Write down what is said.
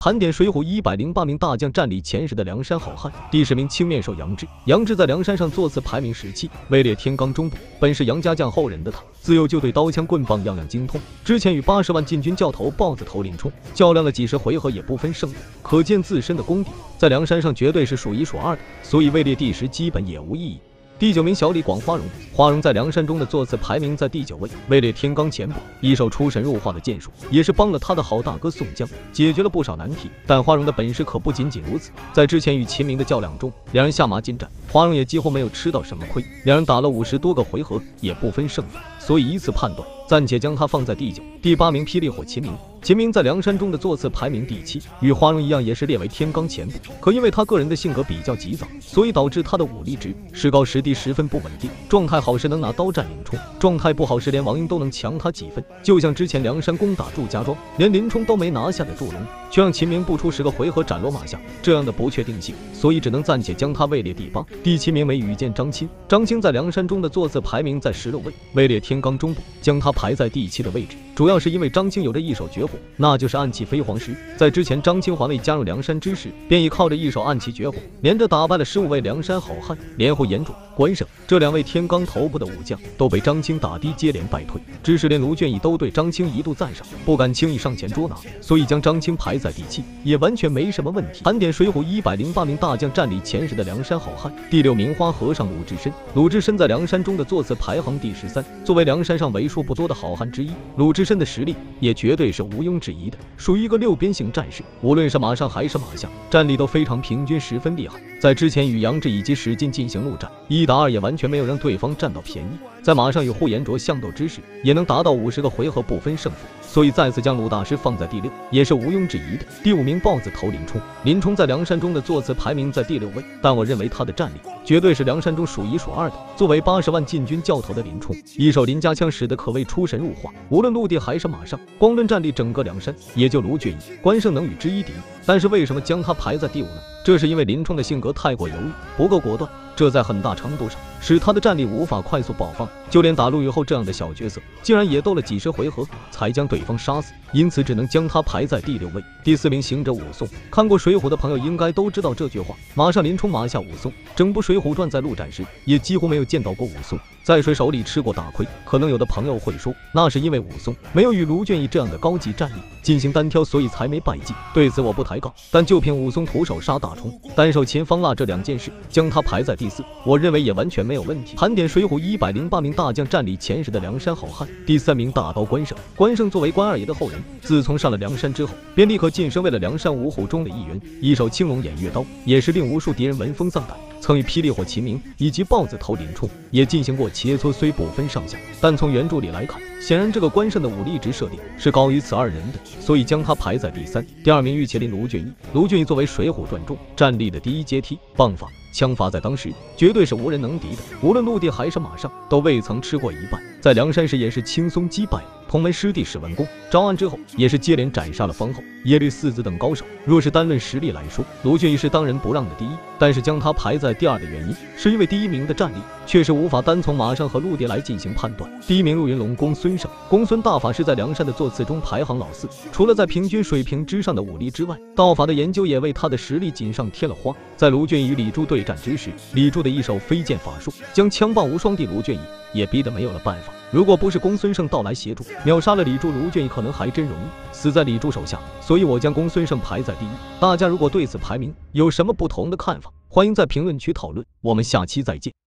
盘点水浒108名大将战力前10的梁山好汉。第10名青面兽杨志。杨志在梁山上座次排名17，位列天罡中部。本是杨家将后人的他，自幼就对刀枪棍棒样样精通。之前与80万禁军教头豹子头林冲较量了几十回合，也不分胜负，可见自身的功底在梁山上绝对是数1数2的，所以位列第10基本也无异议。第9名小李广花荣。花荣在梁山中的座次排名在第9位，位列天罡前部。一手出神入化的剑术，也是帮了他的好大哥宋江解决了不少难题。但花荣的本事可不仅仅如此，在之前与秦明的较量中，两人下马金战，花荣也几乎没有吃到什么亏。两人打了50多个回合，也不分胜负，所以依次判断，暂且将他放在第9。第8名霹雳火秦明。秦明在梁山中的座次排名第7，与花荣一样，也是列为天罡前部。可因为他个人的性格比较急躁，所以导致他的武力值时高时低，十分不稳定。状态好时能拿刀战林冲，状态不好时连王英都能强他几分。就像之前梁山攻打祝家庄，连林冲都没拿下的祝龙，却让秦明不出10个回合斩落马下，这样的不确定性，所以只能暂且将他位列第8。第7名为羽箭张钦。张钦在梁山中的座次排名在16位，位列天罡中部，将他排在第7的位置，主要是因为张钦有着一手绝活，那就是暗器飞黄石。在之前张钦还未加入梁山之时，便已靠着一手暗器绝活，连着打败了15位梁山好汉，连后严主、关胜这2位天罡头部的武将都被张钦打的接连败退。只是连卢俊义都对张钦一度赞赏，不敢轻易上前捉拿，所以将张钦排在第7也完全没什么问题。盘点水浒108名大将战力前10的梁山好汉。第6名花和尚鲁智深。鲁智深在梁山中的座次排行第13，作为梁山上为数不多的好汉之一，鲁智深的实力也绝对是毋庸置疑的，属于一个6边形战士，无论是马上还是马下，战力都非常平均，十分厉害。在之前与杨志以及史进进行陆战，1打2也完全没有让对方占到便宜。在马上与呼延灼相斗之时，也能达到50个回合不分胜负，所以再次将鲁大师放在第6，也是毋庸置疑的。第5名豹子头林冲。林冲在梁山中的座次排名在第6位，但我认为他的战力绝对是梁山中数1数2的。作为80万禁军教头的林冲，一手林家枪使得可谓出神入化，无论陆地还是马上，光论战力，整个梁山也就卢俊义、关胜能与之一敌。但是为什么将他排在第5呢？这是因为林冲的性格太过犹豫，不够果断，这在很大程度上使他的战力无法快速爆发，就连打陆羽后这样的小角色，竟然也斗了几十回合才将对方杀死，因此只能将他排在第6位。第4名行者武松。看过水浒的朋友应该都知道这句话，马上林冲，马下武松。整部水浒传在陆战时也几乎没有见到过武松在谁手里吃过大亏。可能有的朋友会说，那是因为武松没有与卢俊义这样的高级战力进行单挑，所以才没败绩。对此我不抬杠，但就凭武松徒手杀大虫，单手擒方腊这2件事，将他排在第4，我认为也完全没有问题。盘点水浒108名大将战力前10的梁山好汉。第3名大刀关胜。关胜作为关二爷的后人，自从上了梁山之后，便立刻晋升为了梁山5虎中的一员，一手青龙偃月刀，也是令无数敌人闻风丧胆。曾与霹雳火秦明以及豹子头林冲也进行过切磋，虽不分上下，但从原著里来看，显然这个关胜的武力值设定是高于此2人的，所以将他排在第3。第2名玉麒麟卢俊义。卢俊义作为水浒传中战力的第一阶梯，棒法、枪法在当时绝对是无人能敌的，无论陆地还是马上都未曾吃过一半。在梁山时也是轻松击败同门师弟史文恭，招安之后也是接连斩杀了方后、耶律四子等高手。若是单论实力来说，卢俊义是当仁不让的第一，但是将他排在第2的原因，是因为第1名的战力确实无法单从马上和陆地来进行判断。第1名陆云龙公孙胜。公孙大法师在梁山的座次中排行老4，除了在平均水平之上的武力之外，道法的研究也为他的实力锦上添了花。在卢俊义与李柱对战之时，李柱的一手飞剑法术将枪棒无双的卢俊义也逼得没有了办法。如果不是公孙胜到来协助，秒杀了李柱，卢俊义可能还真容易死在李柱手下，所以我将公孙胜排在第1。大家如果对此排名有什么不同的看法，欢迎在评论区讨论，我们下期再见。